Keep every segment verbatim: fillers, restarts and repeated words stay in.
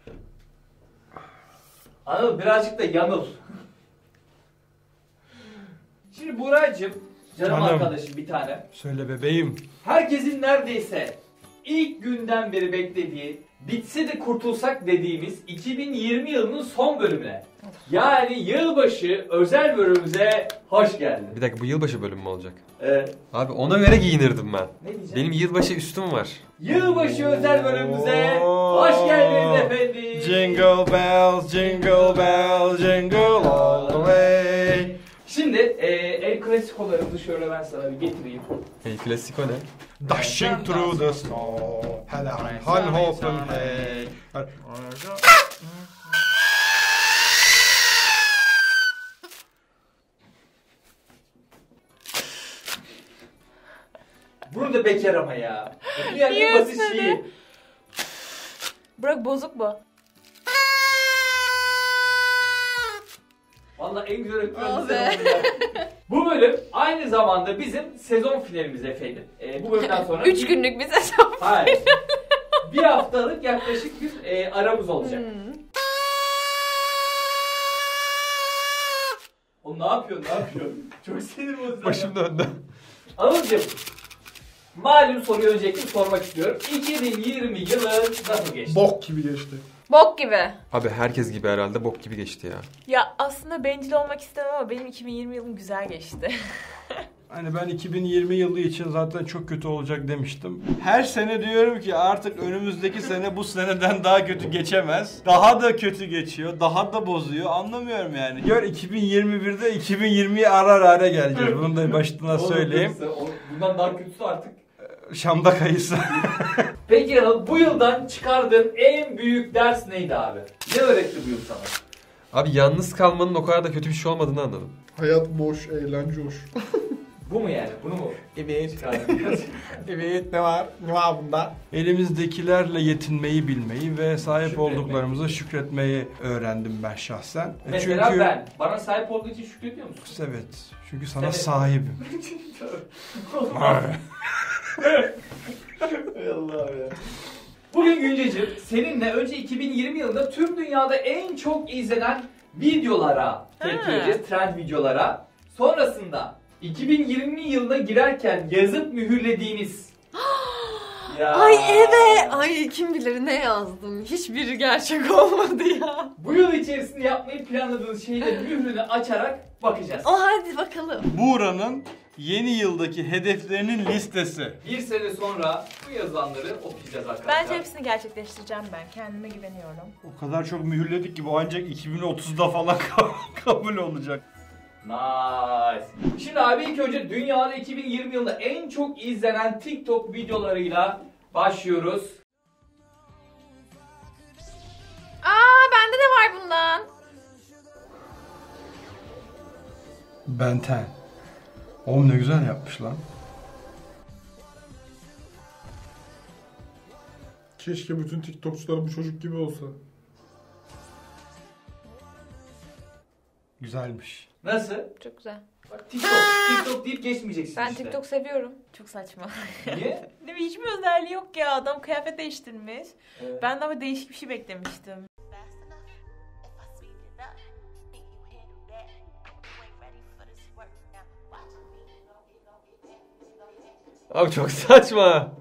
Anıl birazcık da yanıl. Şimdi Buracığım, canım, canım arkadaşım bir tane. Söyle bebeğim. Herkesin neredeyse ilk günden beri beklediği, bitse de kurtulsak dediğimiz iki bin yirmi yılının son bölümüne. Yani yılbaşı özel bölümümüze hoş geldin. Bir dakika, bu yılbaşı bölümü mü olacak? Evet. Abi ona göre giyinirdim ben. Ne diyeceğim? Benim yılbaşı üstüm var. Yılbaşı özel bölümümüze hoş geldiniz efendim. Jingle bells, jingle bells, jingle all the way. Şimdi e, el klasikolarımızı şöyle ben sana bir getireyim. Hey, klasik o ne? Dashing through the snow, hella han hoppen hey. Bunu da bekar ama ya. Dünyanın en basit şeyi. Bırak, bozuk bu. Vallahi en güzel öpüyorum. Bu bölüm aynı zamanda bizim sezon finalimiz efendim. Ee, bu bölümden sonra... Üç bir... günlük bir sezon. Hayır. Bir haftalık yaklaşık bir e, aramız olacak. Hmm. O ne yapıyorsun, ne yapıyorsun? Çok sinir bozucu. Başım döndü. Anılcığım, malum soruyu öncelikle sormak istiyorum. iki bin yirmi yılı nasıl geçti? Bok gibi geçti. Bok gibi. Abi herkes gibi herhalde bok gibi geçti ya. Ya aslında bencil olmak istemem ama benim iki bin yirmi yılım güzel geçti. Hani ben iki bin yirmi yılı için zaten çok kötü olacak demiştim. Her sene diyorum ki artık önümüzdeki sene bu seneden daha kötü geçemez. Daha da kötü geçiyor, daha da bozuyor. Anlamıyorum yani. Gör iki bin yirmi birde iki bin yirmiye arar hale geleceğiz. Bunu da baştan söyleyeyim. Bundan daha kötüsü artık. Şam'da kayısı. Peki Anıl, bu yıldan çıkardığın en büyük ders neydi abi? Ne öğretti bu yıl sana? Abi yalnız kalmanın o kadar da kötü bir şey olmadığını anladım. Hayat boş, eğlence hoş. Bu mu yani? Bunu mu? Evet. Evet, ne var? Ne var bunda? Elimizdekilerle yetinmeyi bilmeyi ve sahip Şükretmeyi. olduklarımıza şükretmeyi öğrendim ben şahsen. Mesela Çünkü... ben. Bana sahip olduğu için şükrediyor musun? Evet. Çünkü sana Evet. sahibim. Hay Allah ya. Bugün Günceciğim seninle önce iki bin yirmi yılında tüm dünyada en çok izlenen videolara tepki vereceğiz. Trend videolara. Sonrasında iki bin yirmi yılına girerken yazıp mühürlediğiniz ya. Ay evet. Ay kim bilir ne yazdım. Hiçbiri gerçek olmadı ya. Bu yıl içerisinde yapmayı planladığınız şeylerin mührünü açarak bakacağız. O hadi bakalım. Buğra'nın yeni yıldaki hedeflerinin listesi. Bir sene sonra bu yazılanları okuyacağız arkadaşlar. Bence hepsini gerçekleştireceğim ben. Kendime güveniyorum. O kadar çok mühürledik ki bu ancak iki bin otuzda falan kabul olacak. Nice. Şimdi abi ilk önce dünyada iki bin yirmi yılında en çok izlenen TikTok videolarıyla başlıyoruz. Aa bende de var bundan. Benten. Oğlum ne güzel yapmış lan. Keşke bütün TikTokçular bu çocuk gibi olsa. Güzelmiş. Nasıl? Çok güzel. Bak TikTok, TikTok deyip geçmeyeceksin Ben işte. TikTok seviyorum. Çok saçma. Niye? Değil mi? Hiçbir özelliği yok ya. Adam kıyafet değiştirmiş. Evet. Ben de ama değişik bir şey beklemiştim. Abi çok saçma.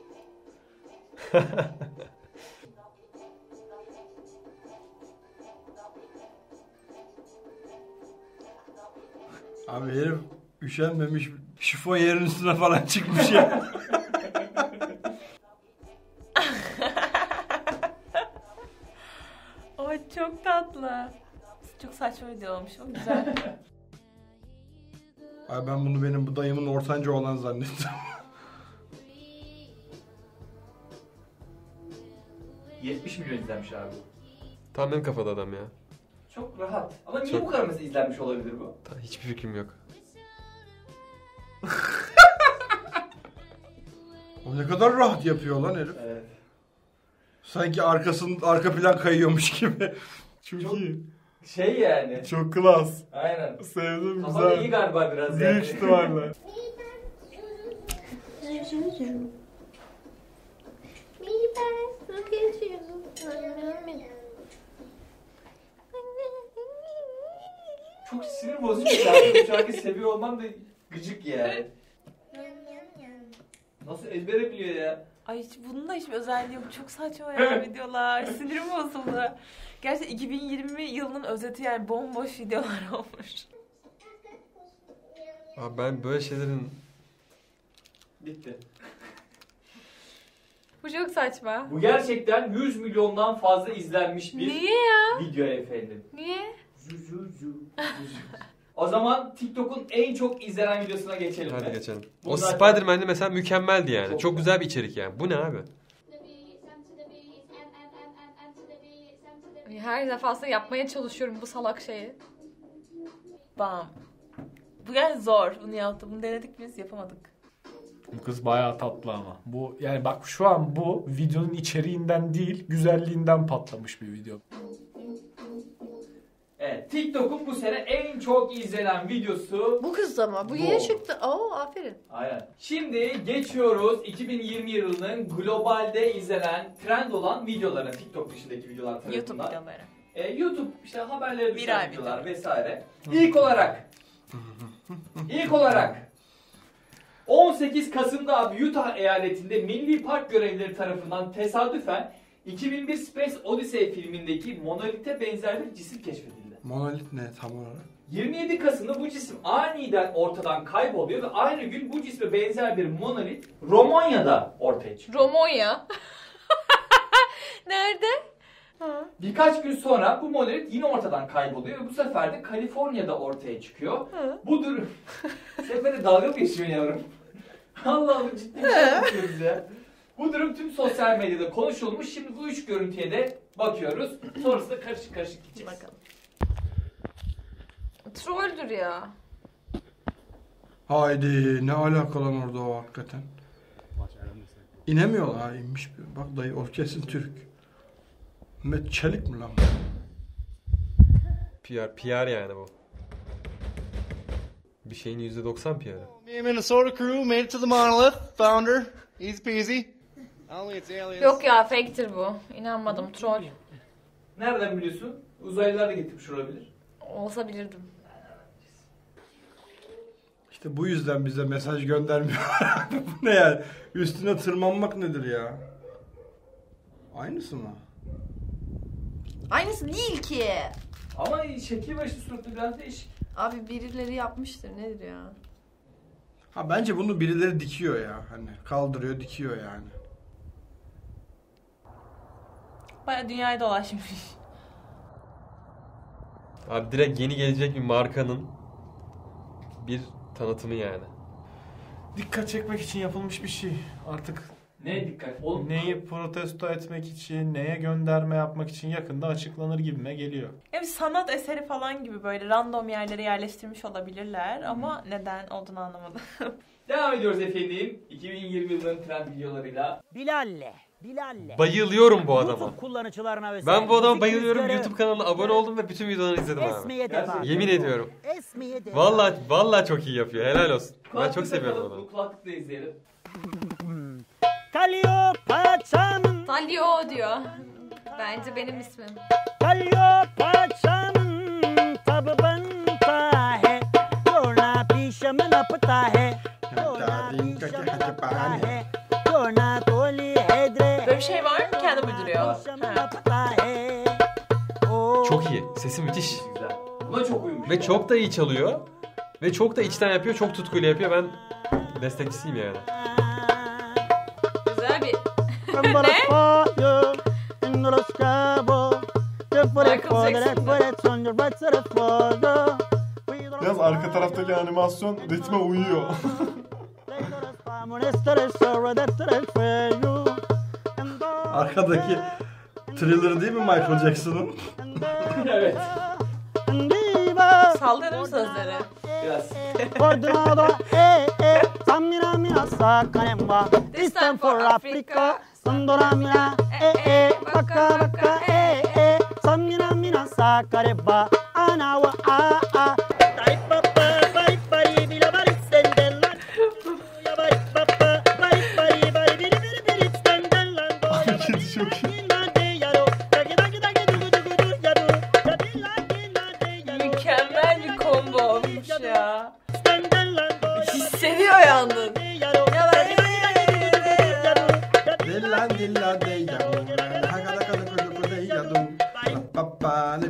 Abi herif üşenmemiş, şifon yerin üstüne falan çıkmış ya. Ay çok tatlı. Çok saçma video olmuş ama güzel. Abi ben bunu benim bu dayımın ortanca olan zannettim. yetmiş milyon izlenmiş abi. Tam benim kafada adam ya. Çok rahat. Ama niye Çok- bu kadar mesela izlenmiş olabilir bu? Ta- Hiçbir fikrim yok. O ne kadar rahat yapıyor lan herif. Evet. Sanki arkasının arka plan kayıyormuş gibi. Çok, Çok- iyi. Şey yani. Çok klas. Aynen. Sevdim, Kafada güzel. iyi galiba biraz Büyük yani. ihtimalle. çok sinir bozucu bir şarkı. Bu şarkıyı seviyor olmam da gıcık yani. Nasıl ezbere biliyor ya? Ay hiç, bunun da hiçbir özelliği yok. Çok saçma ya videolar. Sinirim bozuldu. Gerçekten iki bin yirmi yılının özeti yani bomboş videolar olmuş. Abi ben böyle şeylerin... Bitti. Bu çok saçma. Bu gerçekten yüz milyondan fazla izlenmiş bir Niye ya? video efendim. Niye? Zu, zu, zu, zu. O zaman TikTok'un en çok izlenen videosuna geçelim. Hadi mi? geçelim. Bu O zaten- Spider-Man'de mesela mükemmeldi yani. Çok Çok, güzel bir içerik yani. Bu ne abi? Her defasında yapmaya çalışıyorum bu salak şeyi. Bam. Bu yani zor. Bunu yaptı. Bunu denedik biz yapamadık. Bu kız bayağı tatlı ama. Bu yani bak şu an bu videonun içeriğinden değil, güzelliğinden patlamış bir video. Evet, TikTok'un bu sene en çok izlenen videosu. Bu kız da mı? Bu Bu. yeni çıktı. Oo aferin. Aynen. Şimdi geçiyoruz iki bin yirmi yılının globalde izlenen, trend olan videolara, TikTok dışındaki videolar YouTube tarafından. videoları. Ee, YouTube işte haberlere düşen Viral videolar video. vesaire. İlk olarak ilk olarak on sekiz Kasım'da abi Utah eyaletinde Milli Park görevlileri tarafından tesadüfen iki bin bir Space Odyssey filmindeki monolite benzer bir cisim keşfedildi. Monolit ne tam olarak? yirmi yedi Kasım'da bu cisim aniden ortadan kayboluyor ve aynı gün bu cisme benzer bir monolit Romanya'da ortaya çıkıyor. Romonya. Nerede? Ha. Birkaç gün sonra bu monolit yine ortadan kayboluyor ve bu sefer de Kaliforniya'da ortaya çıkıyor. Hı. Bu durum... Sen böyle dalga mı geçiyorsun yavrum? Allah'ım ciddi bir şey yapıyoruz ya. Bu durum tüm sosyal medyada konuşulmuş. Şimdi bu üç görüntüye de bakıyoruz. Sonrasında karışık karışık gideceğiz. Bakalım. Trolldür ya. Haydi ne alaka lan orada o hakikaten. İnemiyorlar ha inmiş. bir- Bak dayı o kesin Türk. Mehmet Çelik mi lan? P R, P R yani bu. Bir şeyin yüzde doksan P R'ı. Me and Minnesota crew made it to the monolith. Founder. Easy peasy. Only it's aliens. Yok ya fake'tir bu. İnanmadım troll. Nereden biliyorsun? Uzaylılar da getirmiş olabilir. Olsa bilirdim. İşte bu yüzden bize mesaj göndermiyorlar. Bu ne yani? Üstüne tırmanmak nedir ya? Aynısı mı? Aynısı değil ki. Ama şekil başlı suratı biraz değişik. Abi birileri yapmıştır nedir ya? Ha bence bunu birileri dikiyor ya. Hani kaldırıyor dikiyor yani. Bayağı dünyayı dolaşmış. Abi direkt yeni gelecek bir markanın bir tanıtımı yani. Dikkat çekmek için yapılmış bir şey. Artık Ne dikkat? Oğlum, neyi protesto etmek için, neye gönderme yapmak için yakında açıklanır gibime geliyor. Ya bir sanat eseri falan gibi böyle random yerlere yerleştirmiş olabilirler ama neden olduğunu anlamadım. devam ediyoruz efendim. iki bin yirmi yılının trend videolarıyla. Bilal'le, Bilal'le. Bayılıyorum bu adama. YouTube kullanıcılarına özel. Ben bu adama müzik bayılıyorum. rüzgarı, YouTube kanalına abone oldum ve bütün videolarını izledim abi. Esmeye devam. Yemin ediyorum. Esmeye devam. Vallahi vallahi çok iyi yapıyor. Helal olsun. Ben Kulaklık çok seviyorum takalım, onu. Bu kulaklıkla izleyelim. Kalıyor paçamın, Talio diyor. Bence benim ismim. kalıyor paçamın, tabı banta hai, torna pişamın apta hai, torna pişamın apta hai, torna toli hedre. Böyle bir şey var mı? Kendi uyduruyor. Pişamın Ha. apta hai. Oh. Çok iyi. Sesi müthiş. Güzel. Buna çok uyumuş. Ve çok da iyi çalıyor. Ve çok da içten yapıyor. Çok tutkuyla yapıyor. Ben destekçisiyim yani. Güzel bir... Yalnız arka taraftaki animasyon ritme uyuyor. Arkadaki Thriller değil mi Michael Jackson'ın? Evet. Saldırır mı sözleri? Biraz. This time for Africa. Sandoramina, eh eh, baka baka, eh eh, samina mina sakareba, ana wa a a. Dai papa, bari bari bila bari sendelan. Ya bari papa, bari bari bari biri biri biri sendelan. Hareketi çok iyi. Mükemmel bir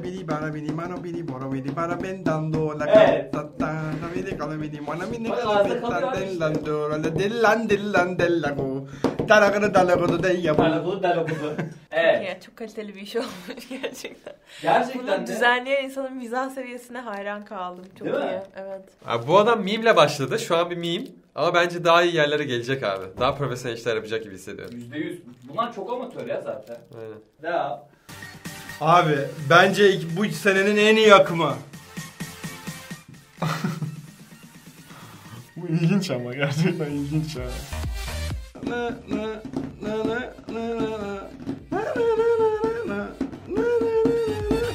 bili bara bili mano bili boro bili bara ben dando la Evet. ta ta bili kala bili mana bili Bak, kala ağızda bili kalıyor tan işte. den do la dillan dillan dellago taragını dalago da ya bu. Dalagudu dalagudu. Evet. Ya, çok kaliteli bir iş olmuş gerçekten. Gerçekten Bunu de. düzenleyen insanın mizah seviyesine hayran kaldım. Çok Değil iyi. mi? Evet. Abi bu adam meme'le başladı. Şu an bir meme. Ama bence daha iyi yerlere gelecek abi. Daha profesyonel işler yapacak gibi hissediyorum. yüzde yüz. Bunlar çok amatör ya zaten. Aynen. Ya. Abi bence bu senenin en iyi akımı. Bu ilginç ama gerçekten ilginç ya. Na na na na na na na. Na na na na na. Na na na na.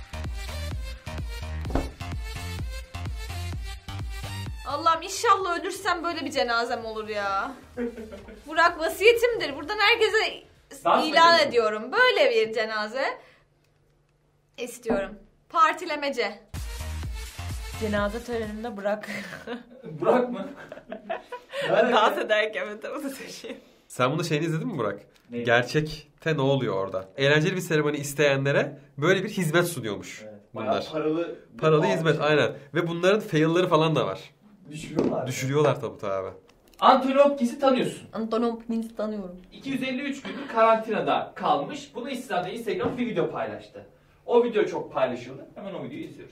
Allah'ım inşallah ölürsem böyle bir cenazem olur ya. Burak vasiyetimdir. Buradan herkese Dans ilan edelim. ediyorum. Böyle bir cenaze istiyorum. Partilemece. Cenaze töreninde bırak. Burak mı? Nerede? Dans ederken evet o da taşıyım. Sen bunu şeyini izledin mi Burak? Neyi? Gerçekte ne oluyor orada? Eğlenceli bir seremoni isteyenlere böyle bir hizmet sunuyormuş Evet, bunlar. bayağı paralı. Paralı pahalı hizmet şey. aynen. Ve bunların fail'ları falan da var. Düşürüyorlar. Düşürüyorlar tabutu abi. Anthony Hopkins'i tanıyorsun. Anton Hopkins'i tanıyorum. iki yüz elli üç gündür karantinada kalmış. Bunu İslam'da Instagram bir video paylaştı. O video çok paylaşıldı. Hemen o videoyu izliyoruz.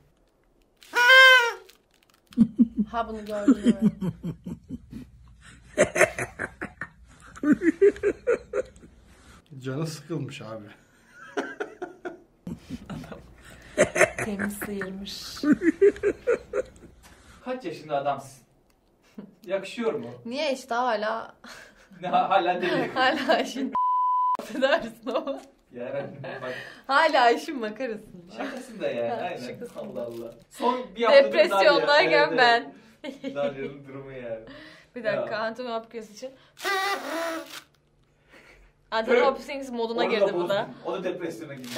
Ha bunu gördüm. Canı sıkılmış abi. Temiz sıyırmış. Kaç yaşında adamsın? Yakışıyor mu? Niye işte hala Ne, hala deli. hala işin affedersin ama Yani bak hala işin makarasın. şakasında yani. Ha, Aynen. şakasında. Allah Allah. Son bir haftadır Depresyondayken Dalia- ben. Evet, Dalia'nın durumu yani. Bir dakika Ya. Anthony Hopkins için. Anthony Hopkins moduna Onu da girdi bu bozdum. da. O da depresyona girdi.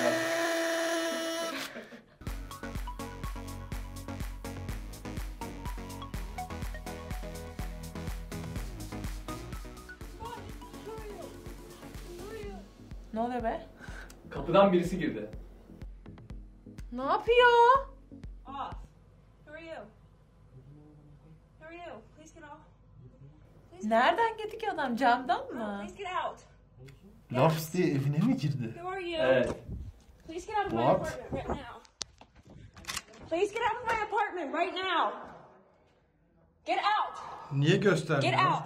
Ne oluyor be? Kapıdan birisi girdi. Ne yapıyor? Off. Who are you? Who are you? Please get off. Please get Nereden girdi ki adam? Camdan out. mı? Please get out. Laps diye evine mi girdi? Who are you? Evet. Please get out of my What? apartment right now. Please get out of my apartment right now. Get out. Niye gösterdin? Get out.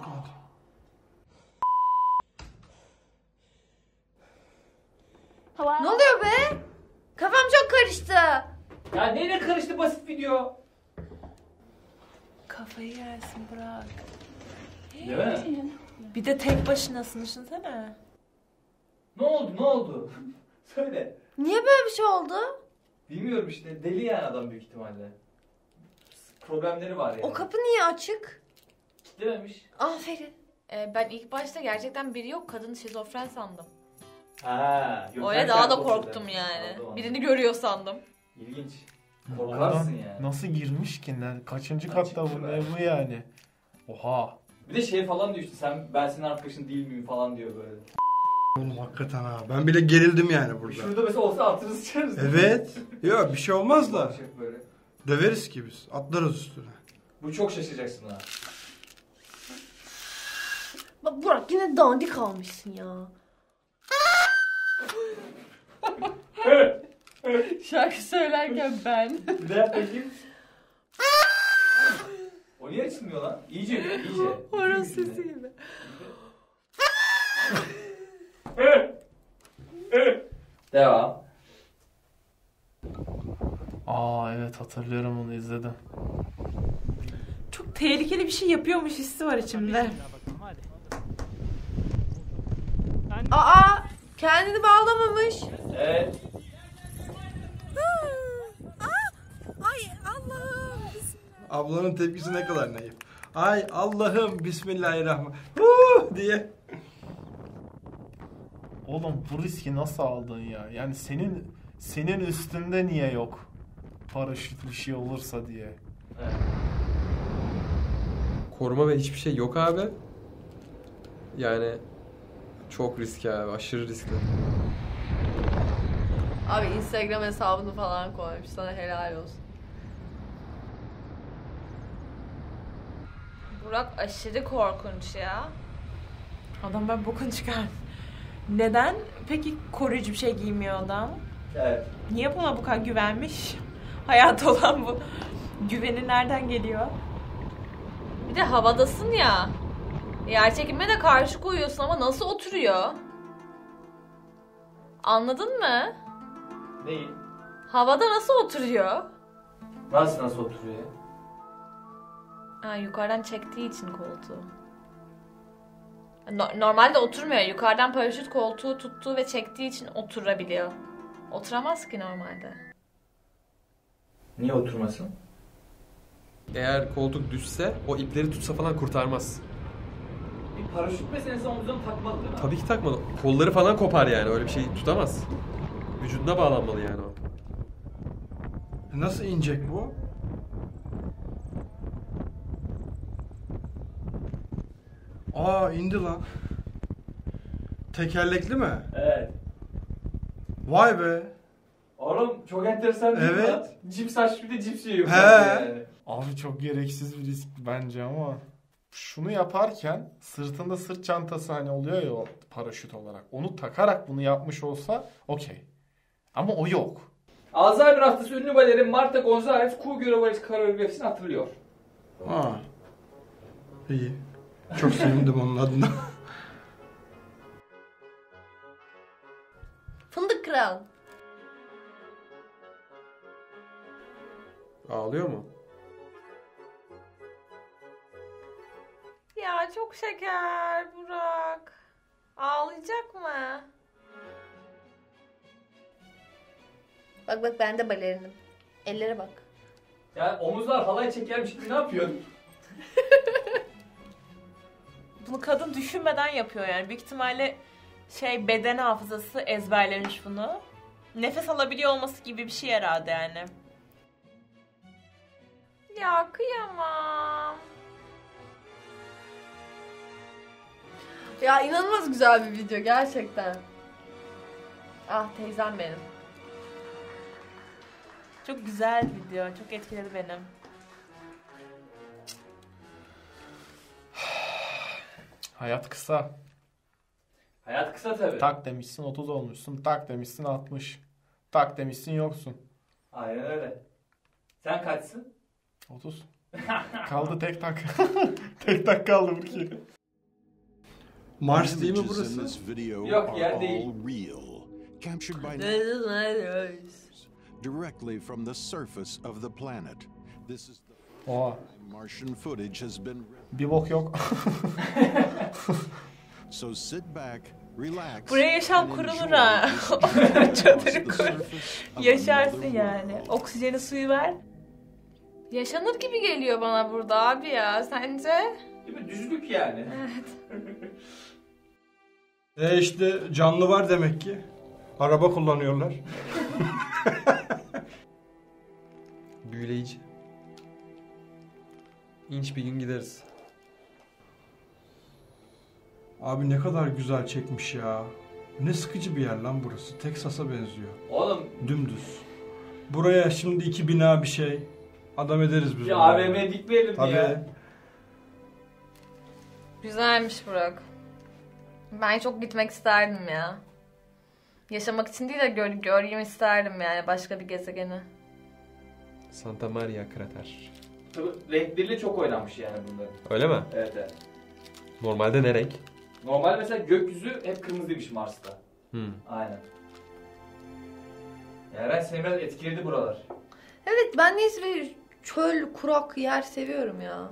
Hello? Ne oluyor be? Kafam çok karıştı. Ya neyle karıştı basit video? Kafayı yersin bırak. Değil mi? Bir de tek başınasın düşünsene. Ne oldu ne oldu? Söyle. Niye böyle bir şey oldu? Bilmiyorum işte. Deli yani adam büyük ihtimalle. Problemleri var yani. O kapı niye açık? Kilitlememiş. Aferin. Ee, ben ilk başta gerçekten biri yok, kadın şizofren sandım. Ha. yok, Öyle sen daha da sen korktum korktun. yani. Anladım, anladım. Birini görüyor sandım. İlginç. Oradan Korkarsın yani. nasıl girmiş ki? Ne- Kaçıncı Ha, katta çıktı bu be. ne bu yani? Oha. Bir de şey falan diyor işte sen ben senin arkadaşın değil miyim falan diyor böyle. Oğlum hakikaten ha. Ben bile gerildim yani burada. Şurada mesela olsa atırız sıçarız. Evet. Yok bir şey olmaz da. Bakacak böyle. Döveriz ki biz. Atlarız üstüne. Bu çok şaşıracaksın ha. Bak Burak yine dandik almışsın ya. Şarkı söylerken ben. Bir de yap bakayım. O niye açılmıyor lan? İyice iyice. Horoz sesi gibi. Devam. Aa evet hatırlıyorum onu izledim. Çok tehlikeli bir şey yapıyormuş hissi var içimde. Aa, kendini bağlamamış. Evet. Ay Allah'ım. Ablanın tepkisi ne kadar naif. Ay Allah'ım bismillahirrahmanirrahim. Huh diye. Oğlum bu riski nasıl aldın ya? Yani senin senin üstünde niye yok? Paraşüt bir şey olursa diye. Evet. Koruma ve hiçbir şey yok abi. Yani çok riskli abi. Aşırı riskli. Abi Instagram hesabını falan koymuş. Sana helal olsun. Burak aşırı korkunç ya. Adam ben bokunu çıkar. Neden peki koruyucu bir şey giymiyor adam? Evet. Niye buna bu kadar güvenmiş? Hayat olan bu. Güveni nereden geliyor? Bir de havadasın ya. Yer çekimine de karşı koyuyorsun ama nasıl oturuyor? Anladın mı? Neyi? Havada nasıl oturuyor? Nasıl nasıl oturuyor ya? Ha, yukarıdan çektiği için koltuğu. No- normalde oturmuyor. Yukarıdan paraşüt koltuğu tuttuğu ve çektiği için oturabiliyor. Oturamaz ki normalde. Niye oturmasın? Eğer koltuk düşse o ipleri tutsa falan kurtarmaz. Bir paraşüt meselesi omuzuna takmalı değil mi? Tabii ki takmalı. Kolları falan kopar yani öyle bir şey tutamaz. Vücuduna bağlanmalı yani o. Nasıl inecek bu? Aa indi lan. Tekerlekli mi? Evet. Vay be. Oğlum çok enteresan değil mi Evet. lan? Cips aç bir de cips yiyor. He. Yani. Abi çok gereksiz bir risk bence ama şunu yaparken sırtında sırt çantası hani oluyor ya o paraşüt olarak. Onu takarak bunu yapmış olsa okey. Ama o yok. Alzheimer hastası ünlü balerin Marta Gonzalez Kuğu Görev koreografisini hatırlıyor. Ha. İyi. Çok sevindim onun adına. Fındık kıran. Ağlıyor mu? Ya çok şeker Burak. Ağlayacak mı? Bak bak ben de balerinim. Ellere bak. Yani omuzlar halay çekermiş gibi ne yapıyorsun? Bunu kadın düşünmeden yapıyor yani. Büyük ihtimalle şey beden hafızası ezberlemiş bunu. Nefes alabiliyor olması gibi bir şey herhalde yani. Ya kıyamam. Ya inanılmaz güzel bir video gerçekten. Ah teyzem benim. Çok güzel video. Çok etkiledi benim. Hayat kısa. Hayat kısa tabii. Tak demişsin otuz olmuşsun. Tak demişsin altmış. Tak demişsin yoksun. Aynen öyle. Sen kaçsın? otuz. Kaldı tek tak. Tek tak kaldı Burki. Mars değil mi burası? Yok yer değil. Captured by directly from the surface of the planet. This is the Oha. Martian footage has been Bir bok yok. so sit back, relax. Buraya yaşam and kurulur enjoy ha. this Çadırı across the kur. surface of Yaşarsın another yani. world. Oksijeni suyu ver. Yaşanır gibi geliyor bana burada abi ya. Sence? Değil mi? Düzlük yani. E işte canlı var demek ki. Araba kullanıyorlar. Büyüleyici. İnç bir gün gideriz. Abi ne kadar güzel çekmiş ya. Ne sıkıcı bir yer lan burası. Teksas'a benziyor. Oğlum Dümdüz. Buraya şimdi iki bina bir şey. Adam ederiz biz. bir bunu. A V M dikmeyelim Tabii. ya. Güzelmiş Burak. Ben çok gitmek isterdim ya. Yaşamak için değil de gör, göreyim isterdim yani başka bir gezegeni. Santa Maria krater. Tabii renkleriyle çok oynanmış yani bunların. Öyle mi? Evet evet. Normalde ne renk? Normal mesela gökyüzü hep kırmızıymış Mars'ta. Hmm. Aynen. Eren seni biraz etkiledi buralar. Evet ben neyse böyle çöl, kurak yer seviyorum ya.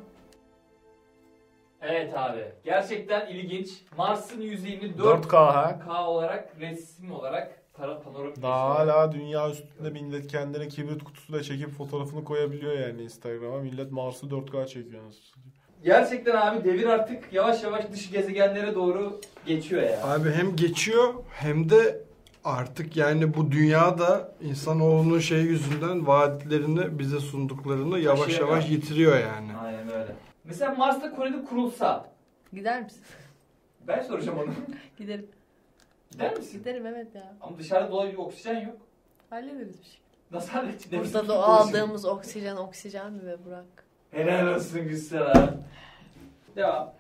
Evet abi. Gerçekten ilginç. Mars'ın yüzeyini dört dört K ha. K olarak, resim olarak para panoramik Daha resim olarak- hala dünya üstünde millet kendine kibrit kutusuyla çekip fotoğrafını koyabiliyor yani Instagram'a. Millet Mars'ı dört K çekiyor. Gerçekten abi devir artık yavaş yavaş dış gezegenlere doğru geçiyor ya. Abi hem geçiyor hem de artık yani bu dünyada insanoğlunun şey yüzünden vaatlerini bize sunduklarını yavaş Taşıyamıyor. yavaş yitiriyor yani. Aynen öyle. Mesela Mars'ta koloni kurulsa, Gider misin? ben soracağım onu. Giderim. Gider misin? Giderim evet ya. Ama dışarıda dolayı bir oksijen yok. Hallederiz bir şey. Nasıl halledeceğiz? Burada da o aldığımız oksijen oksijen mi be Burak? Helal olsun Gülsara. Devam.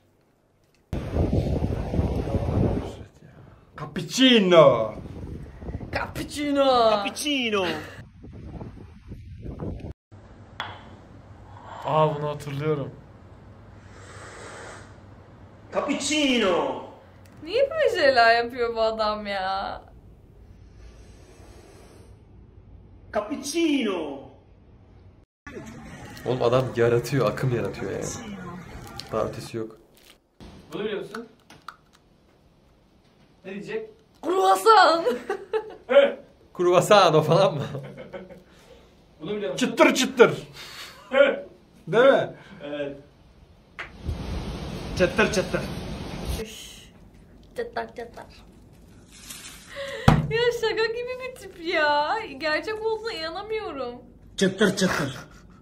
Cappuccino. Cappuccino. Cappuccino. Aa bunu hatırlıyorum. Cappuccino. Niye böyle şeyler yapıyor bu adam ya? Cappuccino. Oğlum adam yaratıyor, akım yaratıyor yani. Daha ötesi yok. Bunu biliyor musun? Ne diyecek? Kruvasan. Kruvasano falan mı? Bunu biliyor musun? Çıtır çıtır. Değil mi? Evet. Çıtır çıtır. Çatar çatar. Ya şaka gibi bir tip ya. Gerçek olduğuna inanamıyorum. Çıtır çıtır.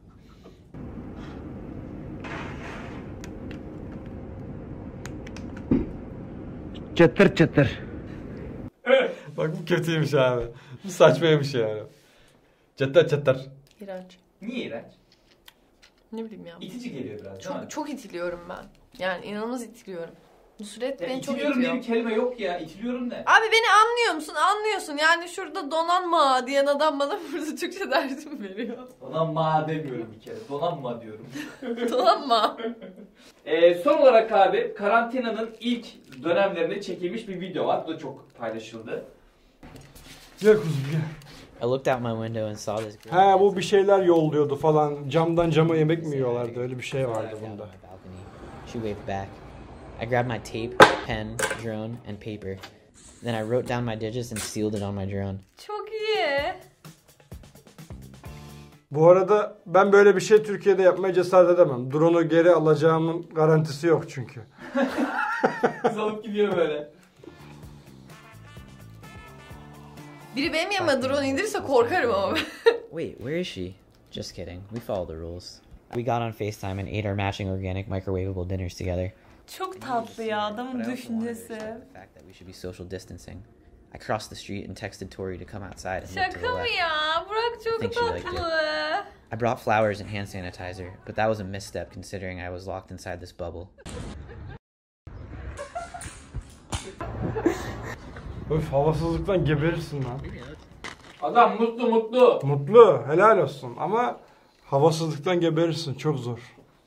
Çıtır çıtır. Bak bu kötüymüş abi. Bu saçmaymış yani. Çatır çatır. İğrenç. Niye iğrenç? Ne bileyim ya. İtici geliyor biraz değil mi? Çok, çok itiliyorum ben. Yani inanılmaz itiliyorum. Nusret Ya beni çok itiliyorum diye itiyor. bir kelime yok ya. İtiliyorum ne? Abi beni anlıyor musun? Anlıyorsun. Yani şurada donanma diyen adam bana burada Türkçe dersim veriyor. Donanma demiyorum bir kere. Donanma diyorum. Donanma. Ee, son olarak abi karantinanın ilk dönemlerinde çekilmiş bir video var. Bu da çok paylaşıldı. Gel kuzum gel. I looked out my window and saw this girl. He bu bir şeyler yolluyordu falan. Camdan cama yemek mi yiyorlardı? Öyle bir şey vardı Out on bunda. my balcony. She waved back. I grabbed my tape, pen, drone, and paper. Then I wrote down my digits and sealed it on my drone. Çok iyi. Bu arada ben böyle bir şey Türkiye'de yapmaya cesaret edemem. Drone'u geri alacağımın garantisi yok çünkü. Kız alıp gidiyor böyle. Biri benim yanıma drone indirirse korkarım ama. Wait, where is she? Just kidding. We follow the rules. We got on FaceTime and ate our matching organic microwavable dinners together. Çok tatlı ya adamın But I also wanted her to düşüncesi. respect the fact that we should be social distancing. I crossed the street and texted Tori to come outside and look to the Şaka mı left. ya? Burak çok Think she liked tatlı. I brought flowers and hand sanitizer, but that was a misstep considering I was locked inside this bubble. Öf havasızlıktan geberirsin lan. Adam mutlu mutlu. Mutlu, helal olsun ama havasızlıktan geberirsin, çok zor.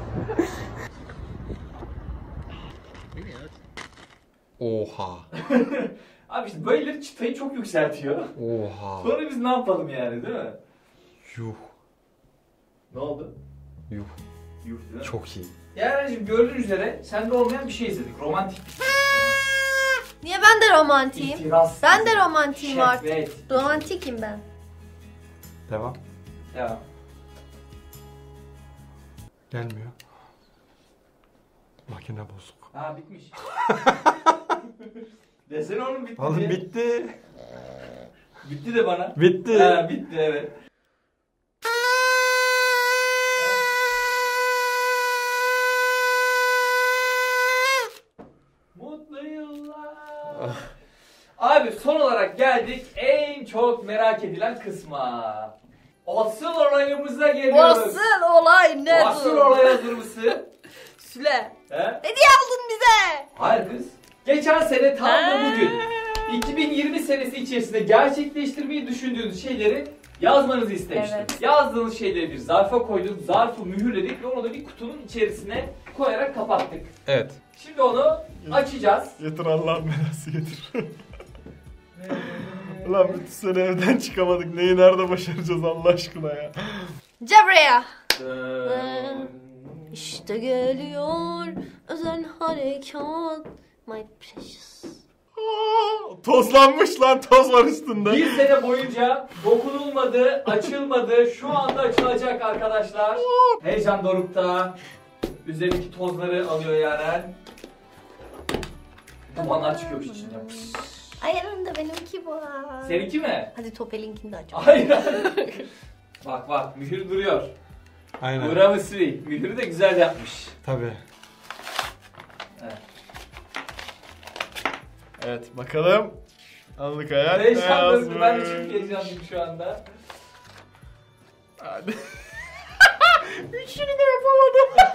Oha. Abi işte böyleleri çıtayı çok yükseltiyor. Oha. Sonra biz ne yapalım yani değil mi? Yuh. Ne oldu? Yuh. Yuh değil mi? Çok iyi. Yani şimdi gördüğün üzere sende olmayan bir şey izledik. Romantik. Niye ben de romantiyim? İtiraz. Ben de romantiyim artık. Şehvet. Romantikim ben. Devam. Devam. Gelmiyor. Makine bozuk. Ha bitmiş. Desene oğlum bitti Oğlum diye. bitti. Bitti de bana. Bitti. Ha bitti evet. Mutlu yıllar. Abi son olarak geldik en çok merak edilen kısma. Asıl olayımıza geliyoruz. Asıl olay ne? Asıl olay hazır mısın? Süle. He? Hediye aldın bize. Hayır kız. Geçen sene tam da bugün iki bin yirmi senesi içerisinde gerçekleştirmeyi düşündüğünüz şeyleri yazmanızı istemiştim. Evet. Yazdığınız şeyleri bir zarfa koyduk, zarfı mühürledik ve onu da bir kutunun içerisine koyarak kapattık. Evet. Şimdi onu açacağız. Getir Allah'ın belası getir. Ulan bütün sene evden çıkamadık. Neyi nerede başaracağız Allah aşkına ya. Cebraya. Ee, İşte geliyor özel harekat. My precious. Aa, tozlanmış lan, toz var üstünde. bir sene boyunca dokunulmadı, açılmadı. Şu anda açılacak arkadaşlar. Heyecan dorukta. Üzerindeki tozları alıyor Yaren. Dumanlar çıkıyor içinden. Ay yanında benimki var. Seninki mi? Hadi Topelinkini de aç. Hayır. Bak bak mühür duruyor. Aynen. Bravo Sri. Mühürü de güzel yapmış. Tabii. Evet. Evet bakalım. Anıl Kaya ne Heyecanlısın. Ben de yazmış? çok heyecanlıyım şu anda. Hadi. Üçünü de yapamadım.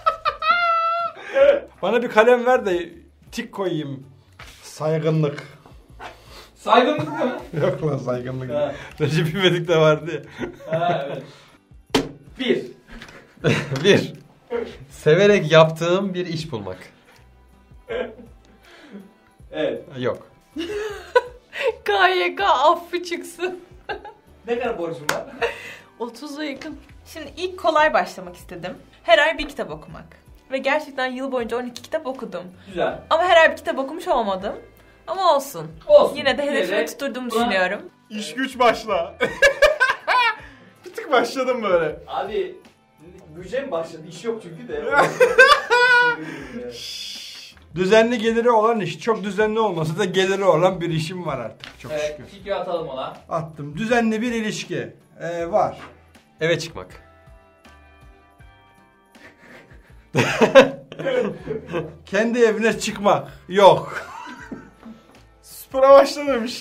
Bana bir kalem ver de tik koyayım. Saygınlık. Saygınlık mı? Yok lan saygınlık. Ha. Recep İvedik de vardı ya. Ha evet. Bir. Bir. Severek yaptığım bir iş bulmak. Evet. Yok. K Y K affı çıksın. Ne kadar borcum var? otuza yakın. Şimdi ilk kolay başlamak istedim. Her ay bir kitap okumak. Ve gerçekten yıl boyunca on iki kitap okudum. Güzel. Ama her ay bir kitap okumuş olmadım. Ama olsun. Olsun. Yine de hedefimi Yine de- tutturduğumu Buna- düşünüyorum. İş güç başla. Bir tık başladım böyle. Abi bütçe mi başladı? İş yok çünkü de. Düzenli geliri olan iş. Çok düzenli olmasa da geliri olan bir işim var artık. Çok Evet, şükür. fikri atalım ona. Attım. Düzenli bir ilişki. Ee, var. Eve çıkmak. Kendi evine çıkmak. Yok. Spora başla demiş.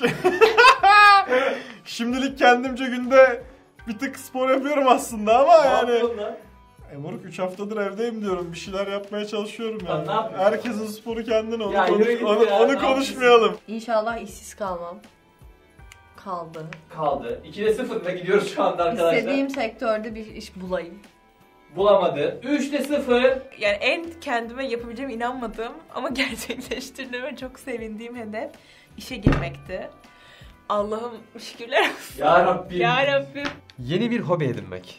Şimdilik kendimce günde bir tık spor yapıyorum aslında ama Ne yani. yapıyorsun lan? E moruk üç haftadır evdeyim diyorum. Bir şeyler yapmaya çalışıyorum Lan yani. ne yapıyorsun? Herkesin sporu kendine. Onu, Ya yürü konuş- git onu, ya, onu ne konuşmayalım. İnşallah işsiz kalmam. Kaldı. Kaldı. ikide sıfırla gidiyoruz şu anda arkadaşlar. İstediğim sektörde bir iş bulayım. Bulamadı. üçte sıfır. Yani en kendime yapabileceğime inanmadığım ama gerçekleştirdiğime çok sevindiğim hedef işe girmekti. Allah'ım şükürler olsun. Ya Rabbim. Ya Rabbim. Yeni bir hobi edinmek.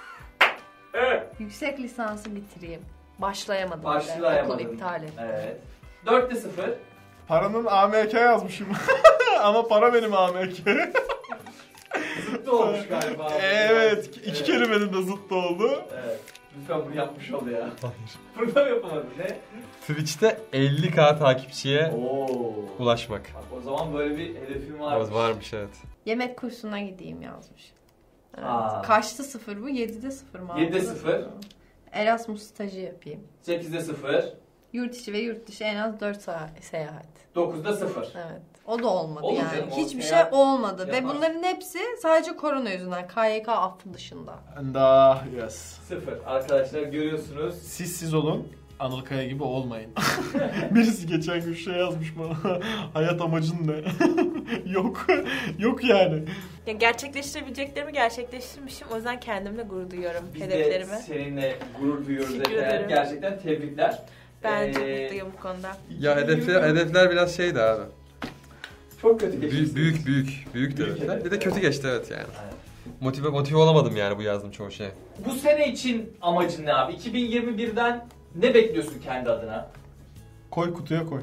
Evet. Yüksek lisansı bitireyim. Başlayamadım. bile. Başlayamadım. Okul iptal ettim. Evet. dörtte sıfır. Paranın A M K yazmışım. Ama para benim A M K. Zıttı olmuş galiba. Evet. iki Evet. kelimenin de zıttı oldu. Evet. Lütfen bunu yapmış ol ya. Hayır. Burada mı yapamadın? Ne? Twitch'te elli bin takipçiye Oo. ulaşmak. Bak o zaman böyle bir hedefim var. Varmış. varmış evet. Yemek kursuna gideyim yazmış. Evet. Aa. Kaçtı sıfır bu? yedide sıfır mı? yedide altıda sıfır. mı? Erasmus stajı yapayım. sekizde sıfır. Yurt içi ve yurt dışı en az dört seyahat. dokuzda sıfır. Evet. O da olmadı Olur yani. canım, o Hiçbir şey seyahat olmadı. Ve yapar. bunların hepsi sadece korona yüzünden. K Y K affı dışında. And ah yes. Sıfır. Arkadaşlar görüyorsunuz. Siz siz olun. Anıl Kaya gibi olmayın. Birisi geçen gün şey yazmış bana. Hayat amacın ne? Yok. Yok yani. Ya gerçekleştirebileceklerimi gerçekleştirmişim. O yüzden kendimle gurur duyuyorum Biz hedeflerimi. de seninle gurur duyuyoruz Teşekkür efendim. ederim. Gerçekten tebrikler. Ben çok Ee, mutluyum bu konuda. Ya hedefler, hedefler biraz şeydi abi. Çok kötü geçti. Büyük büyük büyük, büyük de Büyük hedefler. hedef, Bir de kötü evet. geçti evet yani. Evet. Motive motive olamadım yani bu yazdığım çoğu şeye. Bu sene için amacın ne abi? iki bin yirmi birden ne bekliyorsun kendi adına? Koy kutuya koy.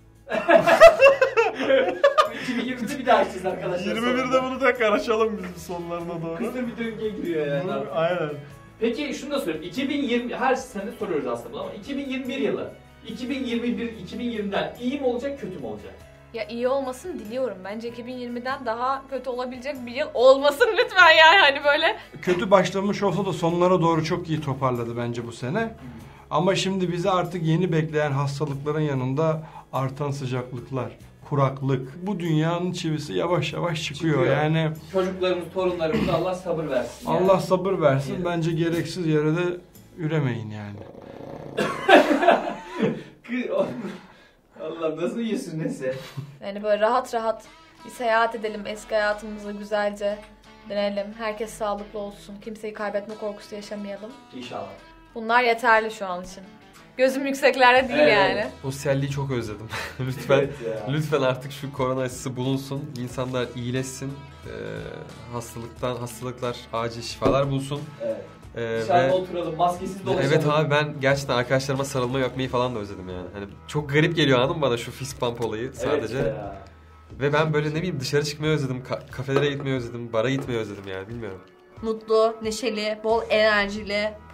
iki bin yirmide bir daha açacağız arkadaşlar. yirmi birde bunu tekrar açalım biz sonlarına doğru. Kısa bir döngüye giriyor yani. Bunu- Aynen. Peki şunu da sorayım. iki bin yirmi her sene soruyoruz aslında bunu ama iki bin yirmi bir yılı iki bin yirmi bir iki bin yirmiden iyi mi olacak kötü mü olacak? Ya iyi olmasını diliyorum. Bence iki bin yirmiden daha kötü olabilecek bir yıl olmasın lütfen yani hani böyle. Kötü başlamış olsa da sonlara doğru çok iyi toparladı bence bu sene. Ama şimdi bizi artık yeni bekleyen hastalıkların yanında artan sıcaklıklar, kuraklık. Bu dünyanın çivisi yavaş yavaş çıkıyor. Çıkıyor. Yani Çocuklarımız, torunlarımız Allah sabır versin. yani. Allah sabır versin. Diyelim. Bence gereksiz yere de üremeyin yani. Kı- Allah nasıl yiyorsun neyse. Yani böyle rahat rahat bir seyahat edelim. Eski hayatımıza güzelce dönelim. Herkes sağlıklı olsun. Kimseyi kaybetme korkusu yaşamayalım. İnşallah. Bunlar yeterli şu an için. Gözüm yükseklerde değil Evet. yani. Sosyalliği çok özledim. lütfen Evet ya. lütfen artık şu korona aşısı bulunsun. İnsanlar iyileşsin. Ee, hastalıktan hastalıklar acil şifalar bulsun. Evet. Ee, Dışarıda ve oturalım, maskesiz dolaşalım. evet abi ben gerçekten arkadaşlarıma sarılmayı öpmeyi falan da özledim yani. Hani çok garip geliyor anladın mı bana şu fist bump olayı sadece. Evet ya. Ve ben böyle ne bileyim dışarı çıkmayı özledim, ka- kafelere gitmeyi özledim, bara gitmeyi özledim yani bilmiyorum. Mutlu, neşeli, bol enerjili,